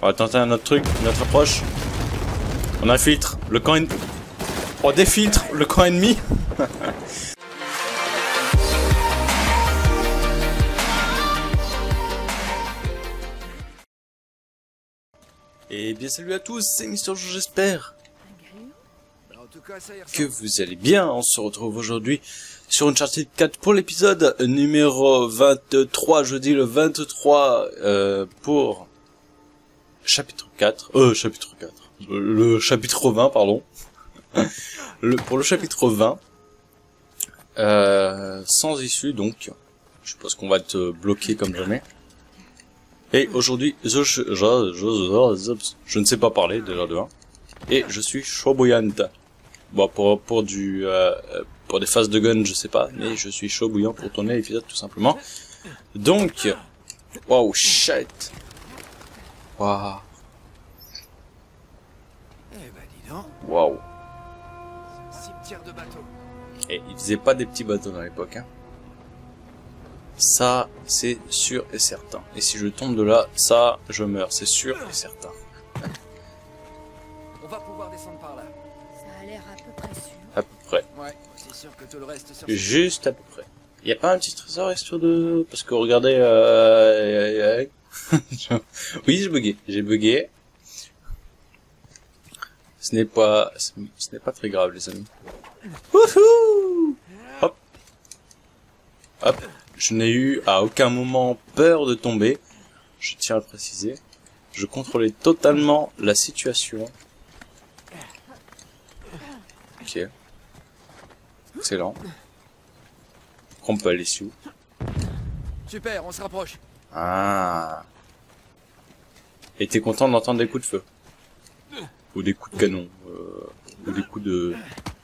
On va tenter un autre truc, une autre approche. On infiltre le camp ennemi. On défiltre le camp ennemi. Et bien salut à tous, c'est Mister Joe, j'espère que vous allez bien. On se retrouve aujourd'hui sur Uncharted 4 pour l'épisode numéro 23, je dis le 23 pour chapitre 4, le chapitre 20 pardon, pour le chapitre 20, sans issue donc, je suppose qu'on va être bloqué comme jamais. Et aujourd'hui, je ne sais pas parler déjà de 1, et je suis chaud bouillante. Bon, pour des phases de gun, je sais pas, mais je suis chaud bouillant pour tourner l'épisode tout simplement. Donc, wow, shit. Waouh. Waouh. Cimetière de bateaux. Et ils faisaient pas des petits bateaux dans l'époque, hein. Ça, c'est sûr et certain. Et si je tombe de là, ça, je meurs, c'est sûr et certain. On va pouvoir descendre par là. Ça a l'air à peu près sûr. À peu près. Ouais, c'est sûr que tout le reste sur... Juste à peu près. Y a pas un petit trésor histoire de... Parce que regardez... Oui, j'ai bugué. Ce n'est pas très grave, les amis. Wouhou! Hop. Hop. Je n'ai eu à aucun moment peur de tomber. Je tiens à le préciser. Je contrôlais totalement la situation. Ok. Excellent. On peut aller ici. Super, on se rapproche. Ah. Et t'es content d'entendre des coups de feu? Ou des coups de canon? Ou des coups de...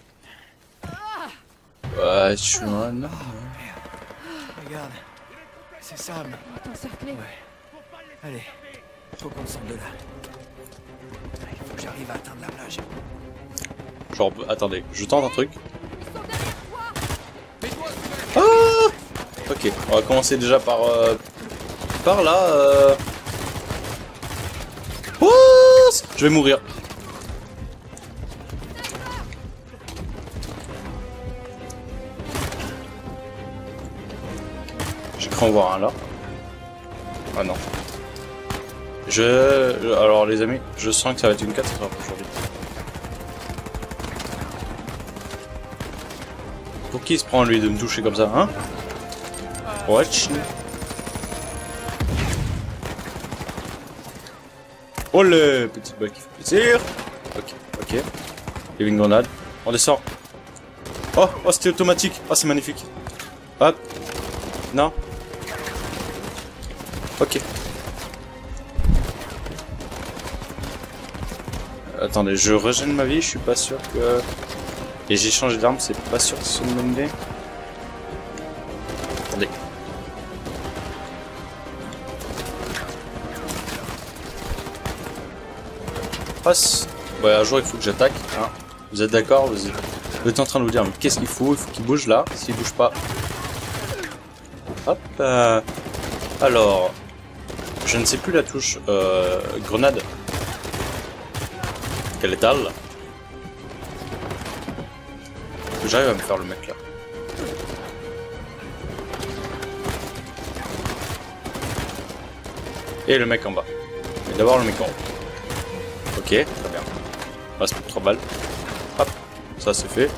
Ouais, je suis un homme. Regarde, c'est Sam. Encerclé. Ouais. Allez, faut qu'on sorte de là. Il faut que j'arrive à atteindre la plage. Genre, attendez, je tente un truc. Mais toi, Ah! Ok, on va commencer déjà par là. Oh, je vais mourir. J'ai cru en voir un là. Ah non. Alors les amis, je sens que ça va être une catastrophe aujourd'hui. Pour qui il se prend lui de me toucher comme ça, hein? Watch. Oh le petit bug qui fait plaisir. Ok, ok. Il y avait une grenade. On descend. Oh, c'était automatique. Oh, c'est magnifique. Hop. Non. Ok. Attendez, je régène ma vie, je suis pas sûr que... Et j'ai changé d'arme, c'est pas sûr que ce soit une bonne idée. Attendez. Passe. Ouais, un jour il faut que j'attaque. Hein. Vous êtes d'accord? Vous êtes en train de vous dire, mais qu'est-ce qu'il faut? Il faut qu'il bouge là. S'il bouge pas... Hop. Alors... Je ne sais plus la touche. Grenade. Quelle étale? J'arrive à me faire le mec là. Et le mec en bas. Mais d'abord le mec en haut. Ok, très bien. Il reste plus que 3 balles. Hop, ça c'est fait.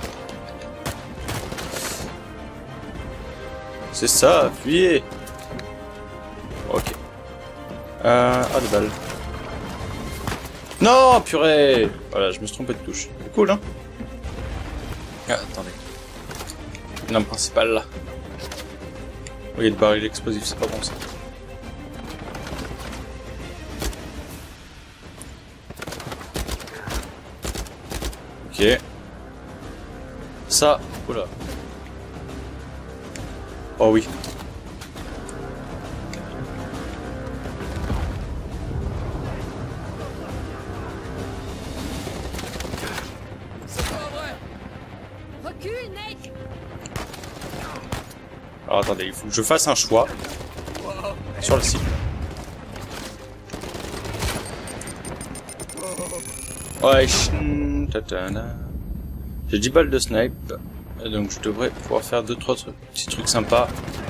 C'est ça, appuyez. Ok. Des balles. Non, purée. Voilà, je me suis trompé de touche. C'est cool, hein. Ah, attendez. Une arme principale, là. Oui, le baril explosif, c'est pas bon, ça. Ok. Ça, oula. Oh oui. Recule, Nate. Alors attendez, il faut que je fasse un choix sur le cible. Ouais, j'ai 10 balles de snipe, donc je devrais pouvoir faire 2-3 petits trucs sympas.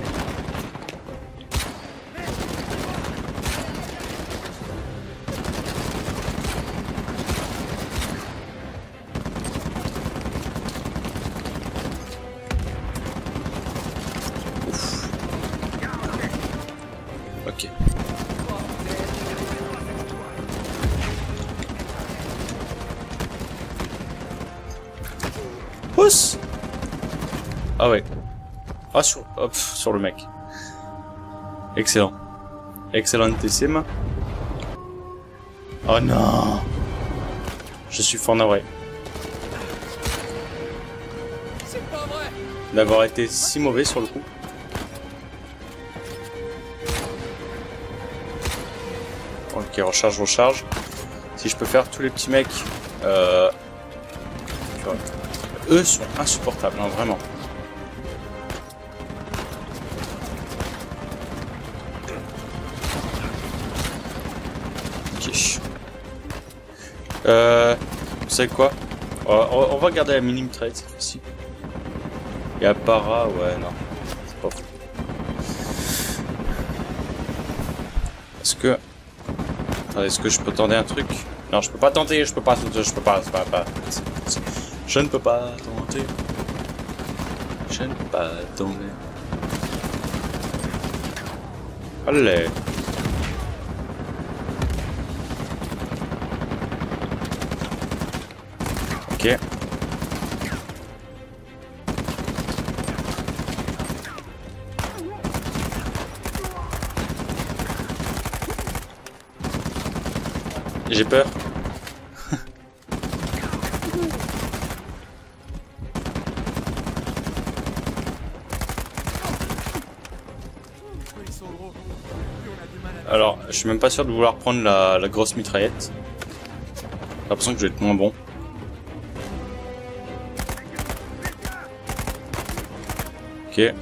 Ouf. Ok. Pousse. Ah ouais. Ah sur le mec. Excellent. Excellentissime. Oh non. Je suis fort navré. C'est pas vrai. D'avoir été si mauvais sur le coup. Ok, recharge. Si je peux faire tous les petits mecs, eux sont insupportables, hein, vraiment. Ok. Vous savez quoi? On va garder la mini mitraillette cette fois-ci. Et à para, ouais, non. C'est pas fou. Est-ce que je peux tenter un truc? Non, je peux pas tenter, je peux pas. Je ne peux pas tenter. Je ne peux pas tomber. Allez. Ok. J'ai peur. Alors, je suis même pas sûr de vouloir prendre la grosse mitraillette. J'ai l'impression que je vais être moins bon. Ok.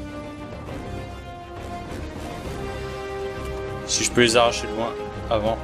Si je peux les arracher loin avant.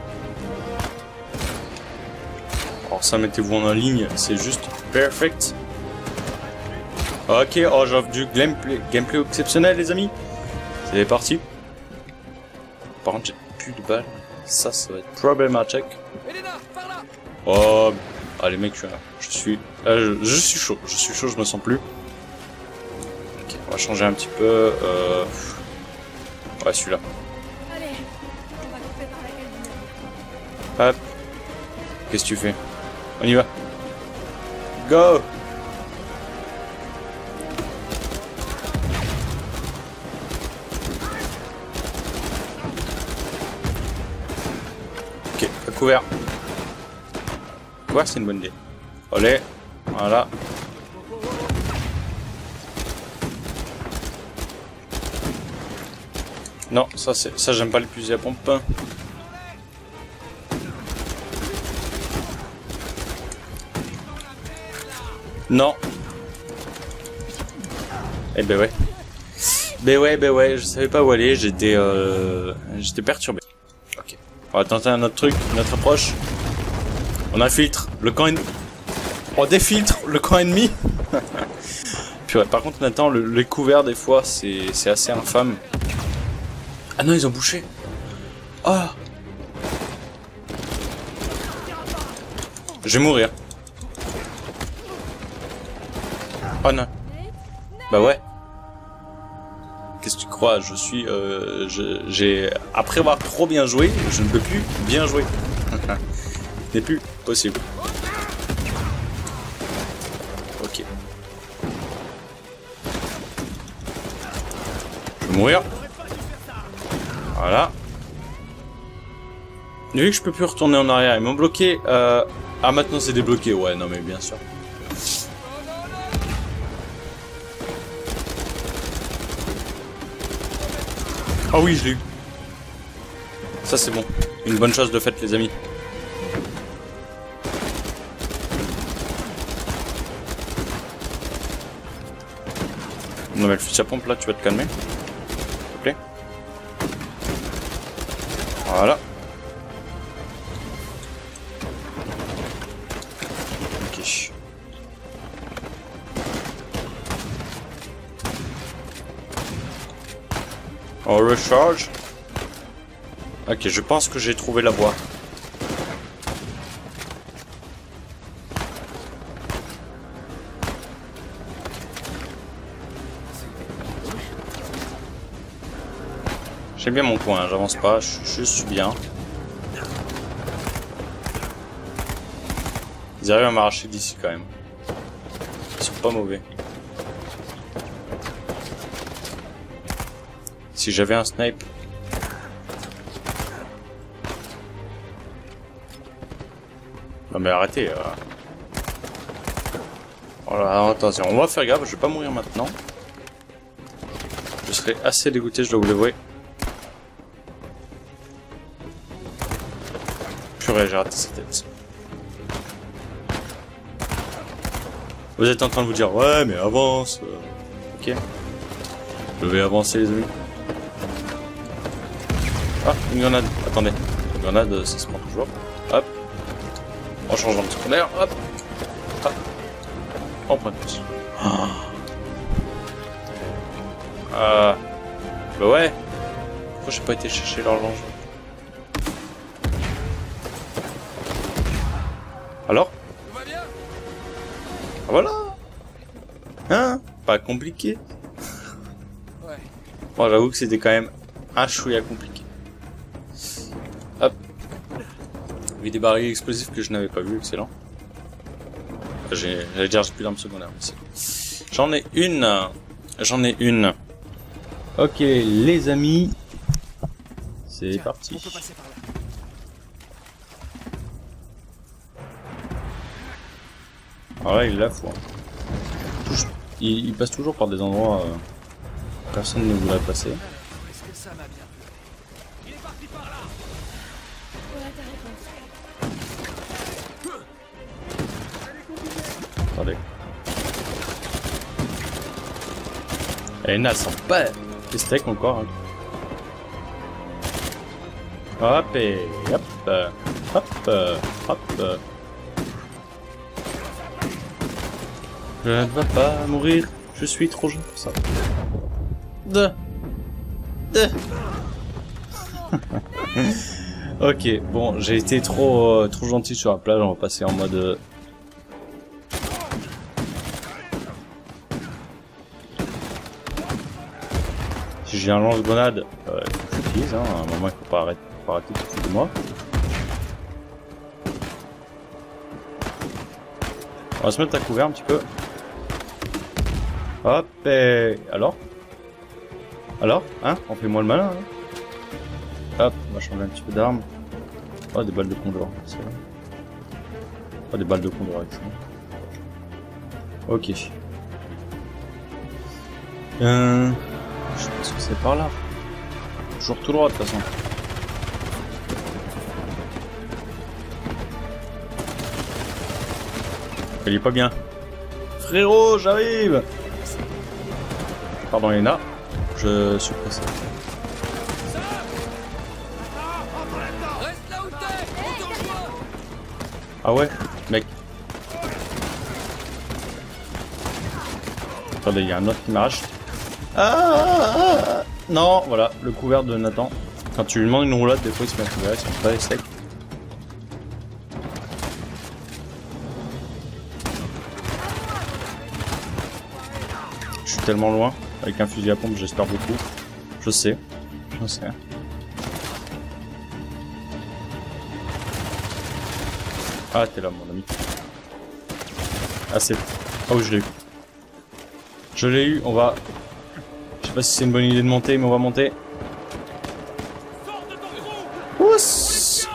Alors ça, mettez-vous en ligne, c'est juste perfect. Ok, oh j'offre du gameplay exceptionnel les amis. C'est parti. Par contre j'ai plus de balles. Ça va être problématique. Oh, allez mec, je suis chaud, je me sens plus. Ok, on va changer un petit peu. Ouais, celui-là. Allez, on va couper par la gueule du mur. Hop. Qu'est-ce que tu fais? On y va. Go! Ok, couvert. Couvert, c'est une bonne idée. Allez, voilà. Non, ça j'aime pas les fusils à pompe. Non. Eh ben ouais. Ben ouais, je savais pas où aller, j'étais perturbé. Ok. On va tenter un autre truc, une autre approche. On infiltre le camp ennemi. On défiltre le camp ennemi. Puis ouais, par contre maintenant les couverts des fois c'est assez infâme. Ah non, ils ont bouché. Ah. Je vais mourir. Oh non. Bah ouais. Qu'est-ce que tu crois? Je suis... Après avoir trop bien joué, je ne peux plus bien jouer. Ce n'est plus possible. Ok. Je vais mourir. Voilà. Vu que je peux plus retourner en arrière, ils m'ont bloqué. Ah, maintenant c'est débloqué. Ouais, non mais bien sûr. Ah oui, je l'ai eu. Ça c'est bon. Une bonne chose de faite les amis. Non mais le fusil à pompe là, tu vas te calmer. S'il te plaît. Voilà. On recharge. Ok, je pense que j'ai trouvé la voie. J'ai bien mon coin, j'avance pas, je suis bien. Ils arrivent à m'arracher d'ici quand même. Ils sont pas mauvais. Si j'avais un snipe. Non mais arrêtez. Voilà, attention, on va faire gaffe, je vais pas mourir maintenant. Je serais assez dégoûté, je dois vous l'avouer. Purée, j'ai raté sa tête. Vous êtes en train de vous dire, ouais mais avance. Ok. Je vais avancer les amis. Ah, une grenade. Attendez. Une grenade, ça se prend toujours. Hop. On change de secondaire. Hop. Hop. On prend plus. Bah ouais. Pourquoi j'ai pas été chercher l'horloge? Alors? Ah, voilà. Hein? Pas compliqué. Ouais. Bon, j'avoue que c'était quand même un chouïa compliqué. Hop. Il y a des barils explosifs que je n'avais pas vu, excellent. J'allais dire j'ai plus d'armes secondaires. J'en ai une. J'en ai une. Ok, les amis. C'est parti. On peut passer par là. Ah ouais, il la fout. Il passe toujours par des endroits où personne ne voudrait passer. Est-ce que ça m'a bien plu? Il est parti par là. Voilà ta réponse. Attendez. Elle est naze, en pas des steaks encore. Hein. Hop et hop, hop, hop. Je ne vais pas mourir, je suis trop jeune pour ça. Ok, bon, j'ai été trop gentil sur la plage, on va passer en mode... Si j'ai un lance-grenade, il faut que j'utilise, hein, à un moment il faut pas arrêter tout de suite de moi. On va se mettre à couvert un petit peu. Hop, et... Alors, hein, on fait moins le malin, hein. Hop, on va changer un petit peu d'armes. Oh, des balles de condor, c'est vrai. Oh, des balles de condor, excellent. Ok. Je pense que c'est par là. Toujours tout droit, de toute façon. Elle est pas bien. Frérot, j'arrive. Pardon, Elena. Je suis pressé. Reste là où t'es. On te rejoint. Ah ouais, mec. Attendez, il y a un autre qui m'arrache. Non, voilà, le couvert de Nathan. Quand tu lui demandes une roulade, des fois il se met à couvert, il se met pas les steaks. Je suis tellement loin, avec un fusil à pompe, j'espère beaucoup. Je sais. Ah, t'es là, mon ami. Ah, c'est... Ah oui, je l'ai eu. Je l'ai eu, on va... Je sais pas si c'est une bonne idée de monter, mais on va monter. Ouss.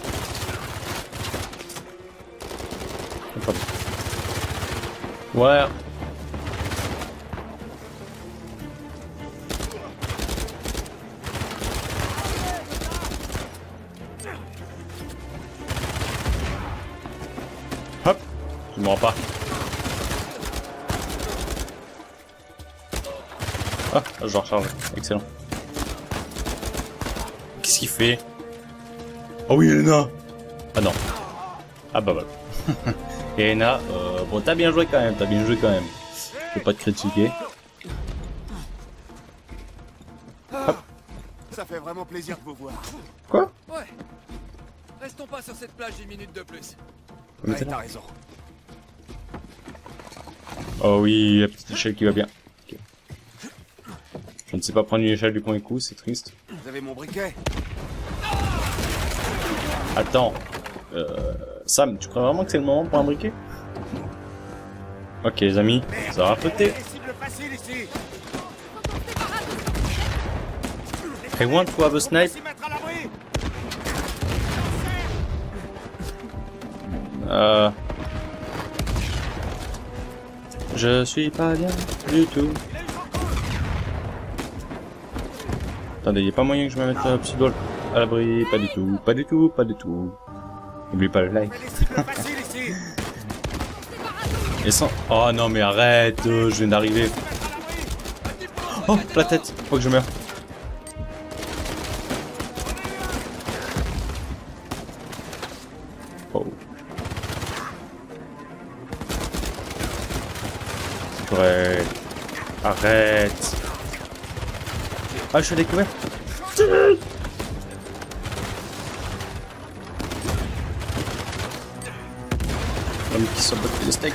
Ouais. Hop. Tu me rends pas. Ah, je recharge. Excellent. Qu'est-ce qu'il fait? Oh oui, Elena. Ah non. Ah bah voilà. Et Ena, bon, t'as bien joué quand même, t'as bien joué quand même. Je vais pas te critiquer. Ça fait vraiment plaisir de vous voir. Quoi? Ouais. Restons pas sur cette plage 10 minutes de plus. Mais Ouais, c'est là. t'as raison. Oh oui, la petite échelle qui va bien. Ok. Je ne sais pas prendre une échelle du premier coup, c'est triste. Vous avez mon briquet? Attends. Sam, tu crois vraiment que c'est le moment pour un briquet? Ok les amis, ça va péter. Des cibles faciles ici. I want to have a snipe. S'y mettre à l'abri. Je suis pas bien du tout. Attendez, y a pas moyen que je me mette Psydol à l'abri? Pas du tout, pas du tout, pas du tout. N'oublie pas le like. Des cibles faciles ici. Et sans... Oh non mais arrête, je viens d'arriver. Oh, la tête, faut que je meure. Oh. Purée. Arrête. Ah, je suis découvert. L'homme qui sabote les steaks.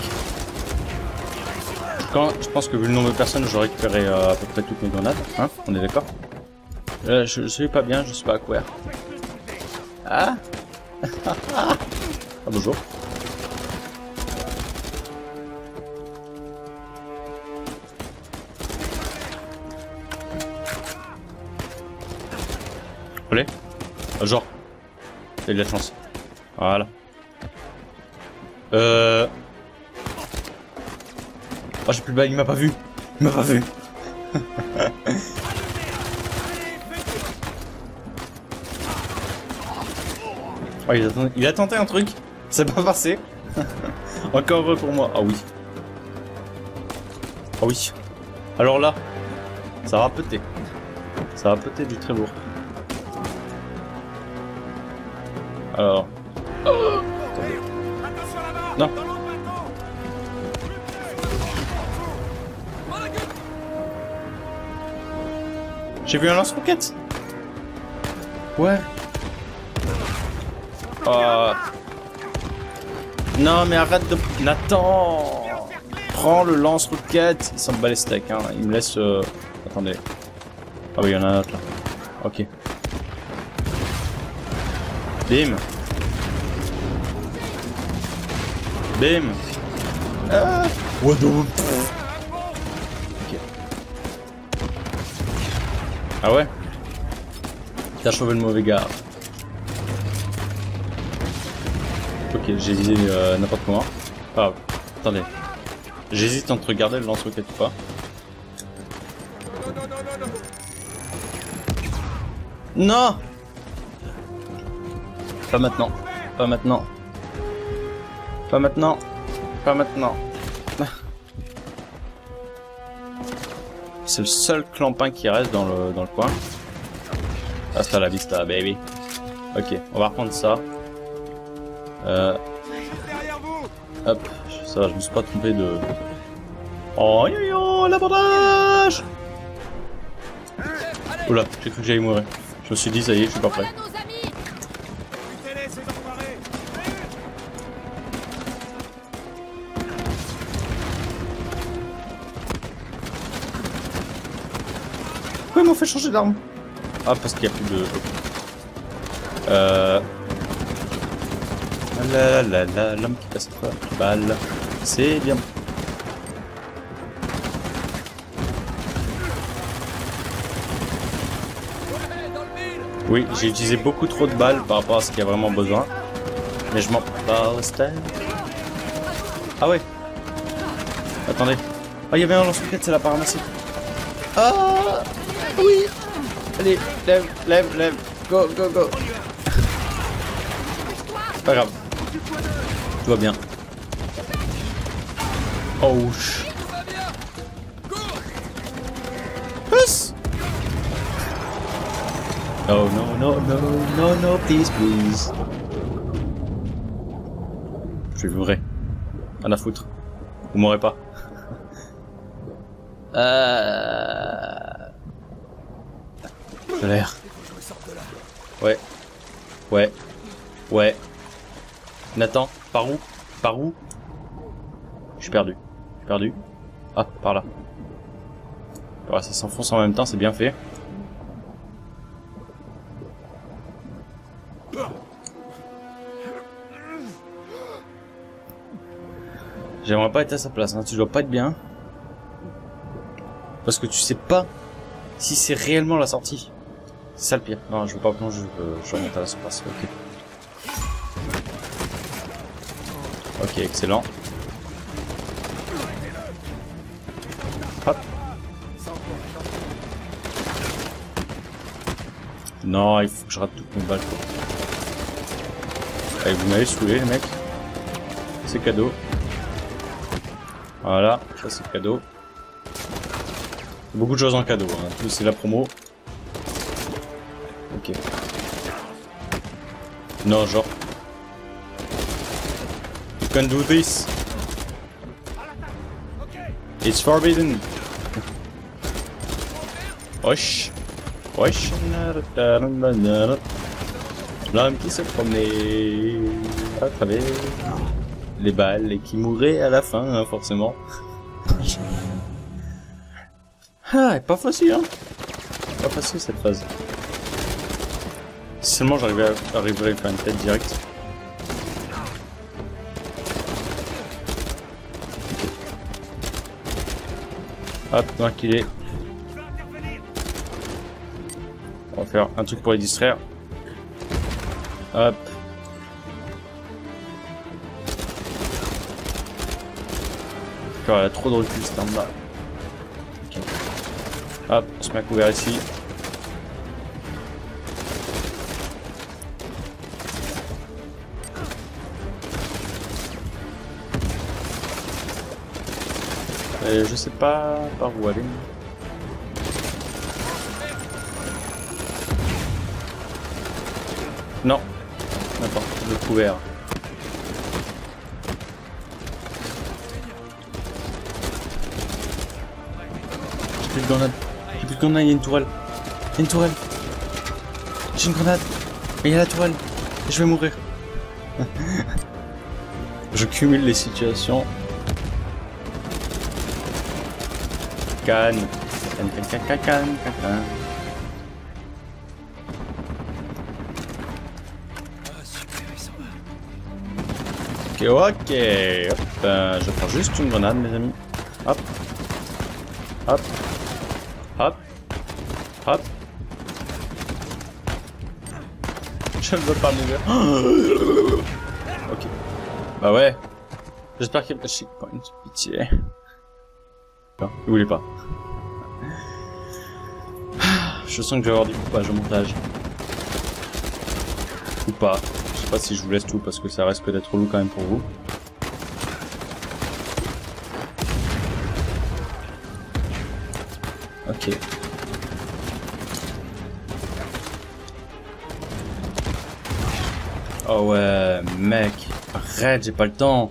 Je pense que vu le nombre de personnes, j'aurais récupéré à peu près toutes mes grenades. Hein, on est d'accord? Je suis pas bien, je suis pas à couvert. Ah. Ah bonjour. Allez. Genre. T'as eu de la chance. Voilà. Oh, j'ai plus de balle, il m'a pas vu. Il m'a pas vu. Oh, il a tenté un truc. C'est pas passé. Encore heureux pour moi. Ah oui. Ah oui. Alors là, ça va péter. Ça va péter du très lourd. Alors. Oh, non. J'ai vu un lance-roquette. Ouais. Non mais arrête de... Nathan. Prends le lance-roquette. Il s'en bat les steaks, hein. Il me laisse... Attendez. Ah oui, il y en a un autre là. Ok. Bim. Bim. Ah. What the... Ok. Ah ouais. T'as chauvé le mauvais gars. Ok, j'ai visé n'importe comment. Ah, attendez. J'hésite entre garder le lance-roquette ou pas. Non. Pas maintenant. Pas maintenant. Pas maintenant. Pas maintenant. C'est le seul clampin qui reste dans le coin. Hasta la vista, baby. Ok, on va reprendre ça. Hop, ça va, je me suis pas trompé de... Oh yo yo, l'abordage. Oula, j'ai cru que j'allais mourir. Je me suis dit, ça y est, je suis pas prêt. Pourquoi ils m'ont fait changer d'arme? Ah, parce qu'il y a plus de... l'homme qui passe pas balle. C'est bien. Oui, j'ai utilisé beaucoup trop de balles par rapport à ce qu'il y a vraiment besoin. Mais je m'en bats. Ah ouais. Attendez. Ah, il y avait un lance-roquette, c'est la paramassie. Ah oui. Allez, lève, lève, lève. Go, go, go. Pas grave. Tout va bien. Oh. Pousse. Oh no, no, no, no, no, please, please. Je suis vrai. Rien à foutre. Vous m'aurez pas. J'ai l'air. Ouais. Ouais. Ouais. Nathan, par où? Par où? Je suis perdu. Je suis perdu. Ah, par là. Voilà, ça s'enfonce en même temps, c'est bien fait. J'aimerais pas être à sa place, hein. Tu dois pas être bien. Parce que tu sais pas si c'est réellement la sortie. C'est ça le pire. Non, je veux pas plonger, je remonte à la surface. Ok. Ok, excellent. Hop. Non, il faut que je rate toutes mes balles. Allez, vous m'avez saoulé les mecs. C'est cadeau. Voilà, ça c'est cadeau. Beaucoup de choses en cadeau, hein. Plus c'est la promo. Ok. Non, genre. You can do this. It's forbidden. Wesh. Wesh. L'homme qui se promenait à travers les balles et qui mourait à la fin, hein, forcément. Ah, pas facile, hein. Pas facile cette phase. Si seulement j'arrivais à faire une tête directe. Hop, donc il est. On va faire un truc pour les distraire. Hop. Elle a trop de recul cette arme là. Okay. Hop, on se met à couvert ici. Et je sais pas par où aller. Non. Attends, le couvert. J'ai plus de grenade. J'ai plus de grenade, il y a une tourelle. Il y a une tourelle. J'ai une grenade. Et il y a la tourelle. Et je vais mourir. Je cumule les situations. Canne. Canne. Ok, ok. Hop, je prends juste une grenade, mes amis. Hop. Hop. Hop. Hop. Je ne veux pas mourir. Ok. Bah ouais. J'espère qu'il y a pas de checkpoint. Pitié. Non, il voulait pas. Je sens que je vais avoir du coupage au montage. Ou pas. Je sais pas si je vous laisse tout parce que ça risque d'être relou quand même pour vous. Ok. Oh ouais, mec. Arrête, j'ai pas le temps.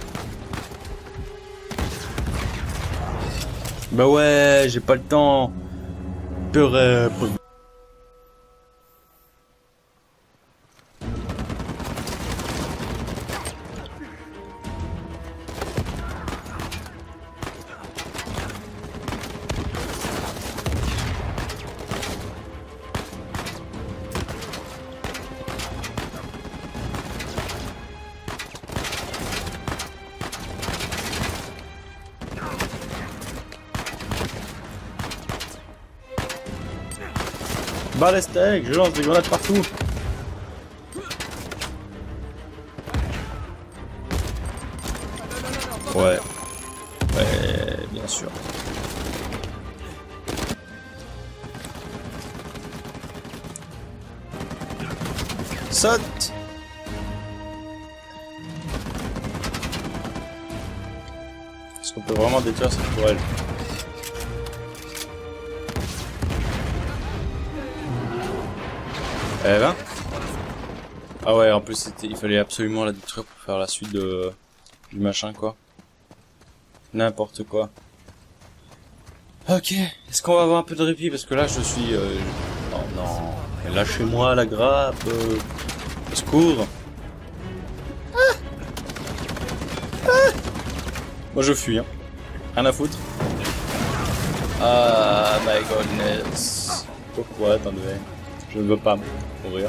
Bah ouais, j'ai pas le temps. Purée. Bah les steaks, je lance des grenades partout. Ouais. Ouais, bien sûr. Saute. Est-ce qu'on peut vraiment détruire cette tourelle? Eh ben. Ah ouais, en plus il fallait absolument la détruire pour faire la suite de du machin quoi. N'importe quoi. Ok, est-ce qu'on va avoir un peu de répit parce que là je suis... Oh non, lâchez-moi la grappe. Au secours. Moi je fuis, hein. Rien à foutre. Ah my goodness. Pourquoi, attendez. Je ne veux pas mourir.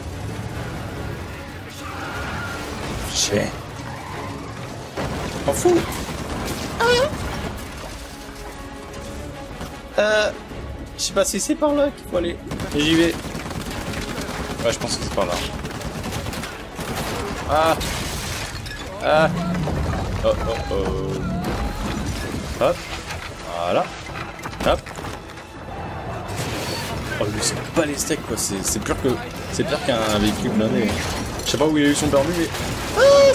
Chier. M'en fous. Je sais pas si c'est par là qu'il faut aller. Et j'y vais. Ouais, je pense que c'est par là. Ah. Ah. Oh oh oh. Hop. Voilà. Hop. Oh, lui, c'est pas les steaks, quoi. C'est pire que... C'est pire qu'un véhicule blindé. Je sais pas où il a eu son permis, mais... Ah,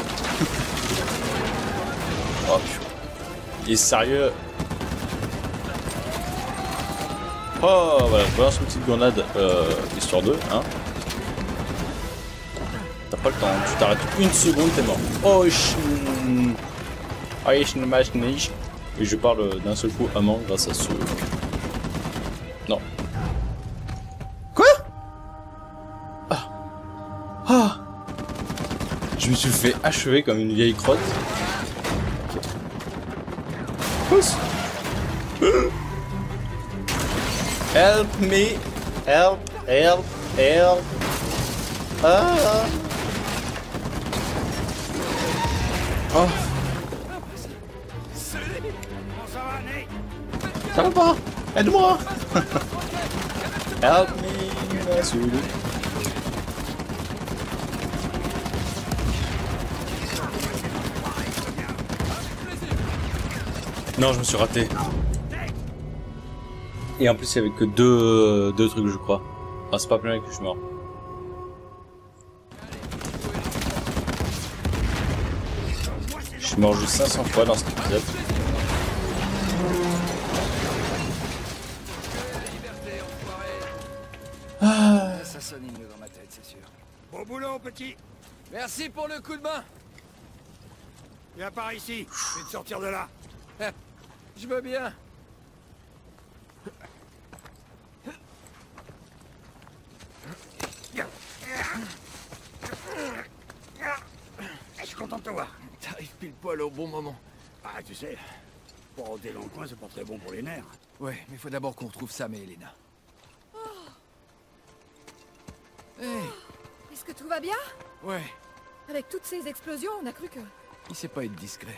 oh, il est sérieux. Oh, voilà, je balance une petite grenade, histoire de, hein. T'as pas le temps, tu t'arrêtes une seconde, t'es mort. Oh, et je parle d'un seul coup amant grâce à ce... Non. Quoi? Ah. Ah. Je me suis fait achever comme une vieille crotte. Pousse. Help me. Help, help, help. Ah. Oh. Ça va pas? Aide-moi. Help me, Sully. Non, je me suis raté. Et en plus, il y avait que deux trucs, je crois. Ah, c'est pas plus mal que je suis mort. Je suis mort juste 500 fois dans cet épisode. Ah, ça sonne mieux dans ma tête, c'est sûr. Bon boulot, petit. Merci pour le coup de main. Viens par ici. Je vais te sortir de là. Je veux bien. Je suis content de te voir. T'arrives pile poil au bon moment. Ah, tu sais, pour rôder dans le coin, c'est pas très bon pour les nerfs. Ouais, mais faut d'abord qu'on retrouve Sam et Elena. Hey. Est-ce que tout va bien? Ouais, Avec toutes ces explosions, on a cru que... il sait pas être discret.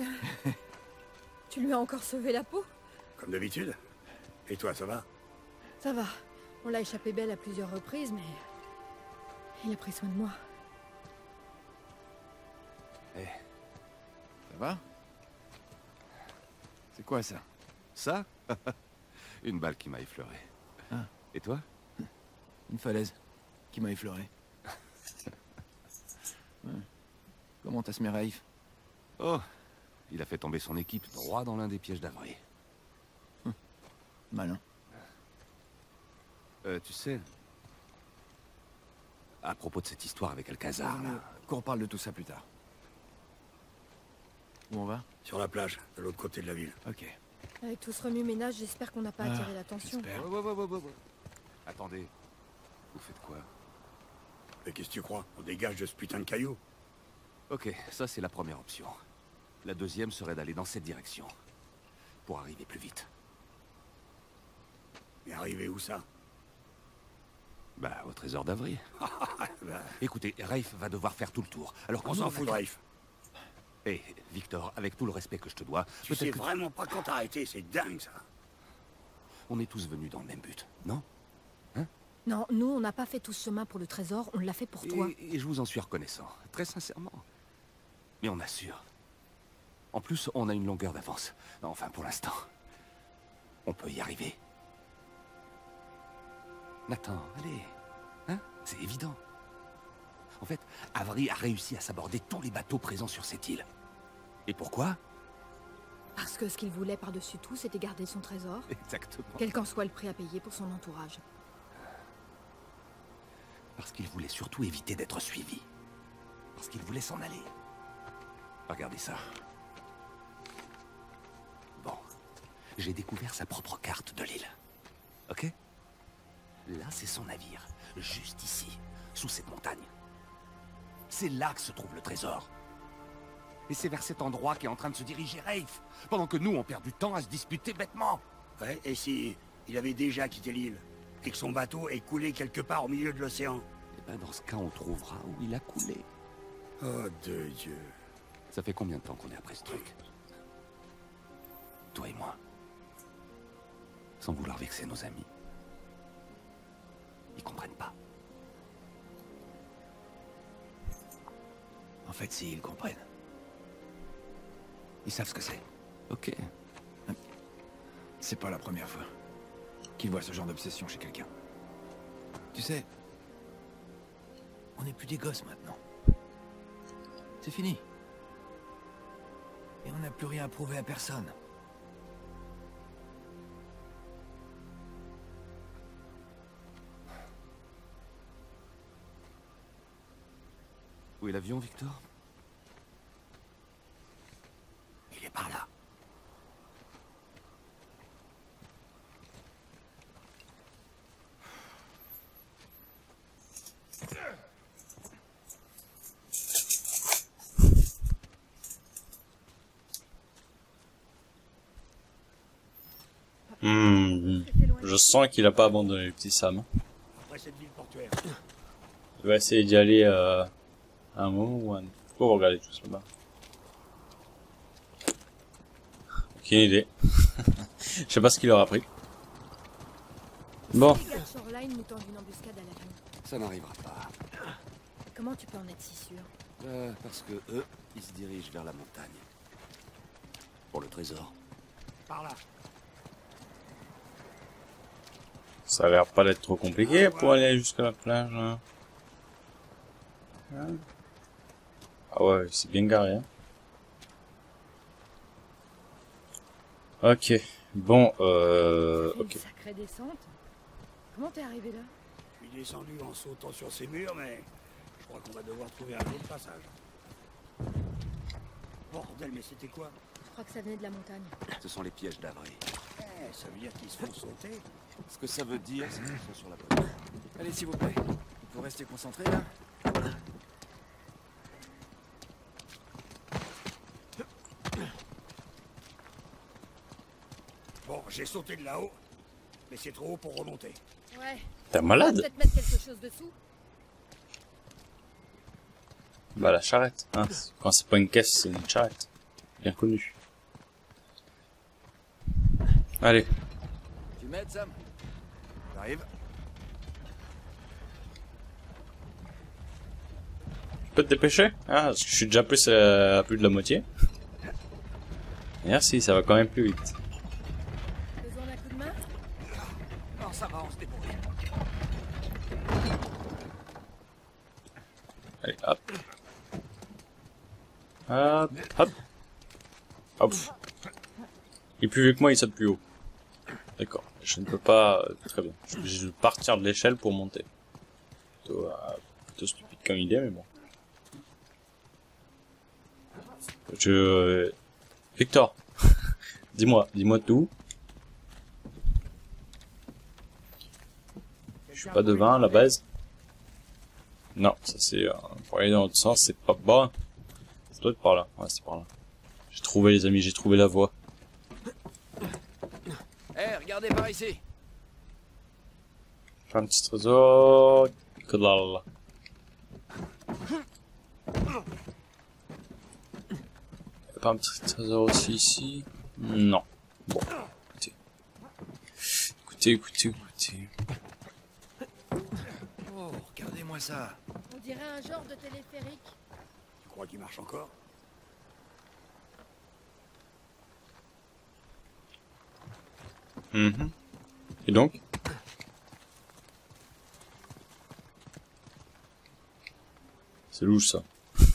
Tu lui as encore sauvé la peau? Comme d'habitude. Et toi, ça va? Ça va. On l'a échappé belle à plusieurs reprises, mais... Il a pris soin de moi. Ça va? C'est quoi ça? Ça? Une balle qui m'a effleuré. Ah. Et toi? Une falaise qui m'a effleuré. Ouais. Comment t'as semé Raif? Oh, il a fait tomber son équipe droit dans l'un des pièges d'Avray. Malin. Tu sais... À propos de cette histoire avec Alcazar, là... Qu'on reparle de tout ça plus tard. Où on va? Sur la plage, de l'autre côté de la ville. Ok. Avec tout ce remue-ménage, j'espère qu'on n'a pas attiré l'attention. j'espère. Ouais. Attendez. Vous faites quoi? Mais qu'est-ce que tu crois? On dégage de ce putain de caillou. Ok, ça c'est la première option. La deuxième serait d'aller dans cette direction. Pour arriver plus vite. Mais arriver où ça? Bah, au trésor d'Avray. Bah, Écoutez, Raif va devoir faire tout le tour. Alors on qu'on s'en fout de Raif. Hé, Victor, avec tout le respect que je te dois, Tu sais peut-être que... vraiment pas quand t'arrêter, c'est dingue ça. On est tous venus dans le même but, non? Non, nous, on n'a pas fait tout ce chemin pour le trésor, on l'a fait pour toi. Et je vous en suis reconnaissant, très sincèrement. Mais on assure. En plus, on a une longueur d'avance. Enfin, pour l'instant. On peut y arriver. Nathan, allez. Hein? C'est évident. En fait, Avray a réussi à s'aborder tous les bateaux présents sur cette île. Et pourquoi? Parce que ce qu'il voulait par-dessus tout, c'était garder son trésor, Exactement. quel qu'en soit le prix à payer pour son entourage. Parce qu'il voulait surtout éviter d'être suivi. Parce qu'il voulait s'en aller. Regardez ça. Bon. J'ai découvert sa propre carte de l'île. Ok? Là, c'est son navire. Juste ici, sous cette montagne. C'est là que se trouve le trésor. Et c'est vers cet endroit qu'est en train de se diriger Rafe, pendant que nous, on perd du temps à se disputer bêtement. Ouais, et si il avait déjà quitté l'île et que son bateau est coulé quelque part au milieu de l'océan? Et ben dans ce cas, on trouvera où il a coulé. Oh de Dieu. Ça fait combien de temps qu'on est après ce truc? Toi et moi. Sans vouloir vexer nos amis. Ils comprennent pas. En fait, si, ils comprennent. Ils savent ce que c'est. Ok. C'est pas la première fois qu'ils voient ce genre d'obsession chez quelqu'un. Tu sais, on n'est plus des gosses maintenant. C'est fini. Et on n'a plus rien à prouver à personne. Où est l'avion, Victor? Il est par là. Je sens qu'il a pas abandonné le petit Sam. Après cette ville portuaire. Il va essayer d'y aller à un moment ou un autre. Faut regarder tout ça là-bas. Aucune idée. Je sais pas ce qu'il aura pris. Bon. Les gars de Shoreline nous tendent une embuscade à l'avion. Ça n'arrivera pas. Comment tu peux en être si sûr? Parce que eux, ils se dirigent vers la montagne. Pour le trésor. Par là. Ça a l'air pas d'être trop compliqué pour aller jusqu'à la plage. Hein. Ah ouais, c'est bien garé. Hein. Ok. Bon, ok. Une sacrée descente. Comment t'es arrivé là? Je suis descendu en sautant sur ces murs, mais je crois qu'on va devoir trouver un autre passage. Bordel, mais c'était quoi? Je crois que ça venait de la montagne. Ce sont les pièges d'Avery. Eh, ça veut dire qu'ils se font sauter. Ce que ça veut dire, c'est qu'ils sont sur la bonne. Allez, s'il vous plaît. Vous restez concentrés, là? Bon, j'ai sauté de là-haut, mais c'est trop haut pour remonter. Ouais. T'es On va malade? peut-être mettre quelque chose dessous. Bah la charrette. Hein. Quand c'est pas une caisse, c'est une charrette. Bien connu. Allez. Tu m'aides, Sam? J'arrive. Tu peux te dépêcher? Ah, parce que je suis déjà plus à plus de la moitié. Merci, ça va quand même plus vite. Besoin d'un coup de main? Non, ça va, on se débrouille. Allez, hop. Hop, hop. Hop. Il est plus vieux que moi, il saute plus haut. D'accord. Je ne peux pas... très bien. Je suis obligé de partir de l'échelle pour monter. Plutôt stupide comme idée, mais bon. Victor. dis-moi tout. Je suis pas devin à la base. Non, ça c'est... pour aller dans l'autre sens, c'est pas bas. Ça doit être par là. Ouais, c'est par là. J'ai trouvé les amis, j'ai trouvé la voie. Eh, regardez par ici. Faire un petit trésor. Que dalle. Y'a pas un petit trésor aussi ici? Non. Bon, écoutez. Oh, regardez-moi ça. On dirait un genre de téléphérique. Tu crois qu'il marche encore? Mhm. Et donc? C'est louche ça.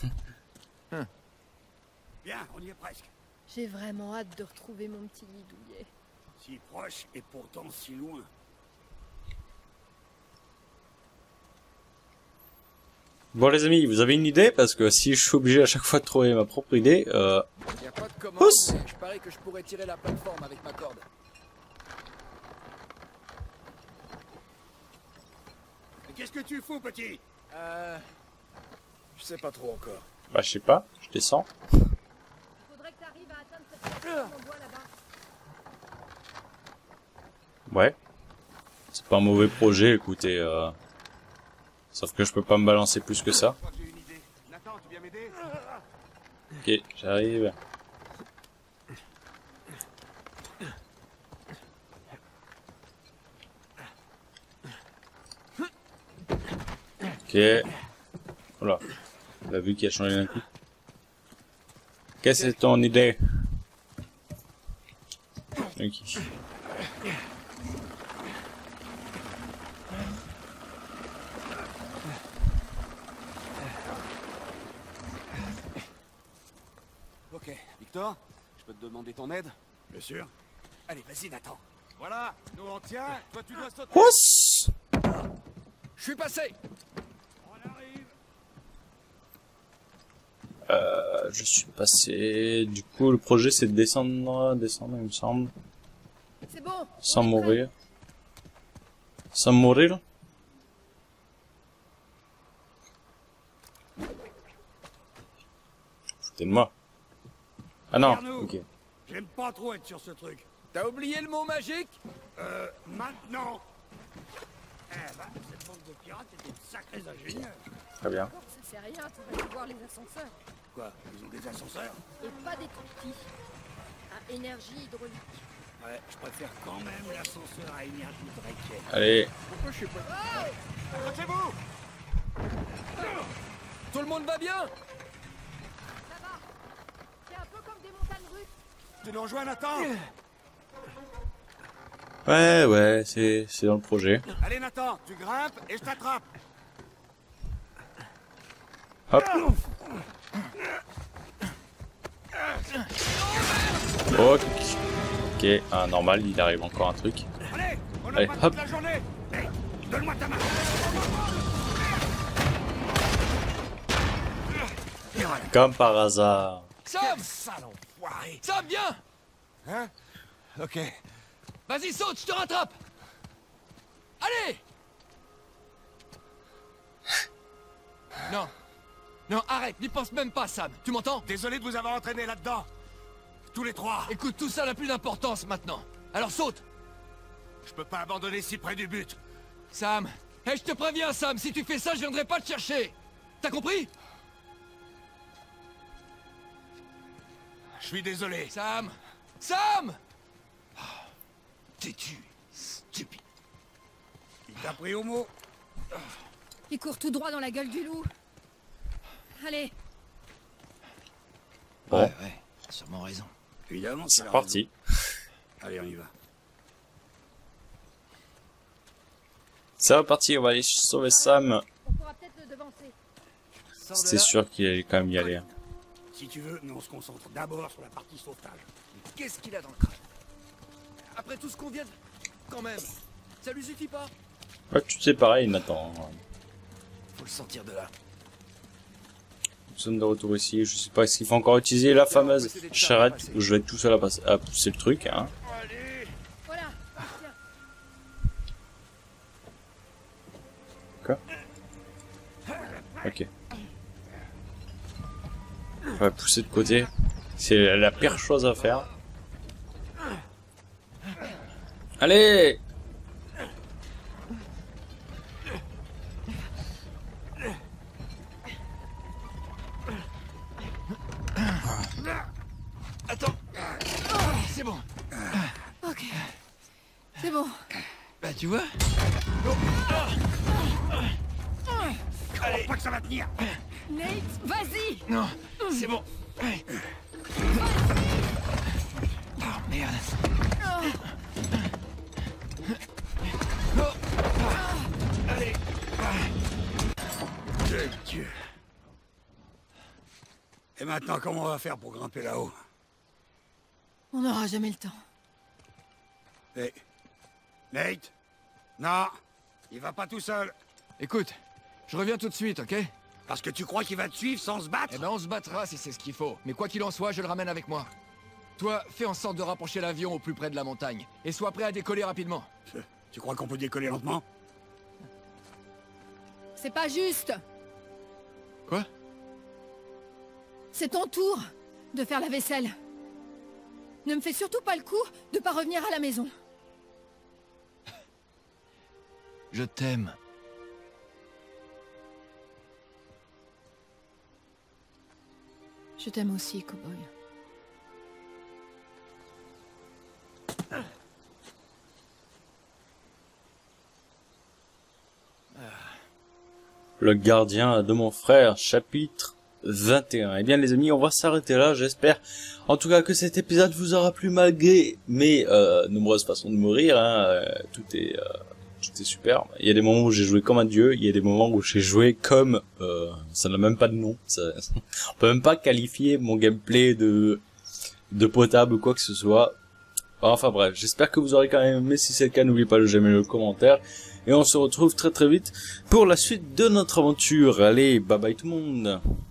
Bien, on y est presque. J'ai vraiment hâte de retrouver mon petit lit douillet. Si proche et pourtant si loin. Bon les amis, vous avez une idée? Parce que si je suis obligé à chaque fois de trouver ma propre idée, Y a pas de commande, Pousse. mais je parie que je pourrais tirer la plateforme avec ma corde. Mais qu'est-ce que tu fous, petit? Je sais pas trop encore. bah je sais pas, je descends. Faudrait que t'arrives à atteindre cette plateforme en bois là-bas. Ouais. C'est pas un mauvais projet, écoutez. Sauf que je peux pas me balancer plus que ça. Je crois que j'ai une idée. Nathan, tu viens m'aider? Ok, j'arrive. Ok. Voilà. On a vu qu'il a changé d'un coup. Qu'est-ce que c'est ton idée? Ok. Ok, Victor, je peux te demander ton aide? Bien sûr. Allez, vas-y, Nathan. Voilà, nous on tient, toi tu dois sauter. Pousse! Je suis passé. On arrive. Je suis passé. Du coup, le projet c'est de descendre, il me semble. C'est bon. Sans on est prêt. mourir. Sans mourir. Foutez de moi. Ah non, Regarde-nous. ok. J'aime pas trop être sur ce truc. T'as oublié le mot magique? Maintenant. Eh ben, cette bande de pirates était de sacrés ingénieurs. Très bien. Encore, ça sert à rien, tu vas voir les ascenseurs. Quoi? Ils ont des ascenseurs? Et pas des tout petits. À énergie hydraulique. Ouais, je préfère quand même l'ascenseur à énergie Draken. Allez. Pourquoi je suis pas... Accrochez-vous! Tout le monde va bien? Ça va. C'est un peu comme des montagnes russes. Tu nous rejoins, Nathan? Ouais, c'est dans le projet. Allez, Nathan, tu grimpes et je t'attrape. Hop. Ok. Ok, ah, normal, il arrive encore un truc. Allez, on Allez, n'a pas hop. toute la journée. Hey, donne-moi ta main. Et voilà. Comme par hasard. Sam! Sale enfoiré. Sam, viens! Hein? Ok. Vas-y, saute, je te rattrape! Allez! Non. Non, arrête, n'y pense même pas, Sam. Tu m'entends? Désolé de vous avoir entraîné là-dedans. Tous les trois. Écoute, tout ça n'a plus d'importance maintenant. Alors saute! Je peux pas abandonner si près du but. Sam! Hé, je te préviens, Sam, si tu fais ça, je viendrai pas te chercher! T'as compris? Je suis désolé. Sam! Sam! Têtu, stupide. Il t'a pris au mot. Il court tout droit dans la gueule du loup. Allez, Bon, ouais, sûrement raison. Évidemment, c'est la parti. raison. Allez, on y va. C'est reparti, on va aller sauver Sam. on pourra peut-être le devancer. C'était sûr qu'il allait quand même y aller. Hein. Si tu veux, nous on se concentre d'abord sur la partie sauvetage. Qu'est-ce qu'il a dans le crâne? Après tout ce qu'on vient de... Quand même, ça lui suffit pas? Ouais, tu sais pareil, Nathan. Faut le sortir de là. Nous sommes de retour ici. Je sais pas, est-ce qu'il faut encore utiliser la fameuse charrette où je vais être tout seul à pousser le truc. Hein. Voilà, tiens. Quoi? Ok. On va pousser de côté. C'est la pire chose à faire. Allez! Attends. C'est bon. Ok. C'est bon. Bah tu vois? Allez, pas que ça va tenir. Nate, vas-y. Non, c'est bon. Ouais. Oh merde. Allez. Dieu. Et maintenant, comment on va faire pour grimper là-haut? On n'aura jamais le temps. Hey. Nate? Non, il va pas tout seul. Écoute, je reviens tout de suite, ok? Parce que tu crois qu'il va te suivre sans se battre? Eh ben on se battra si c'est ce qu'il faut. Mais quoi qu'il en soit, je le ramène avec moi. Toi, fais en sorte de rapprocher l'avion au plus près de la montagne. Et sois prêt à décoller rapidement. Tu crois qu'on peut décoller lentement? C'est pas juste. Quoi? C'est ton tour de faire la vaisselle. Ne me fais surtout pas le coup de pas revenir à la maison. Je t'aime. Je t'aime aussi, cowboy. Le gardien de mon frère, chapitre 21. Eh bien les amis, on va s'arrêter là, j'espère en tout cas que cet épisode vous aura plu malgré mes nombreuses façons de mourir, hein. Tout est super. Il y a des moments où j'ai joué comme un dieu, il y a des moments où j'ai joué comme... ça n'a même pas de nom. On peut même pas qualifier mon gameplay de potable ou quoi que ce soit. Enfin bref, j'espère que vous aurez quand même aimé. Si c'est le cas, n'oubliez pas de j'aime le commentaire. Et on se retrouve très très vite pour la suite de notre aventure. Allez, bye bye tout le monde.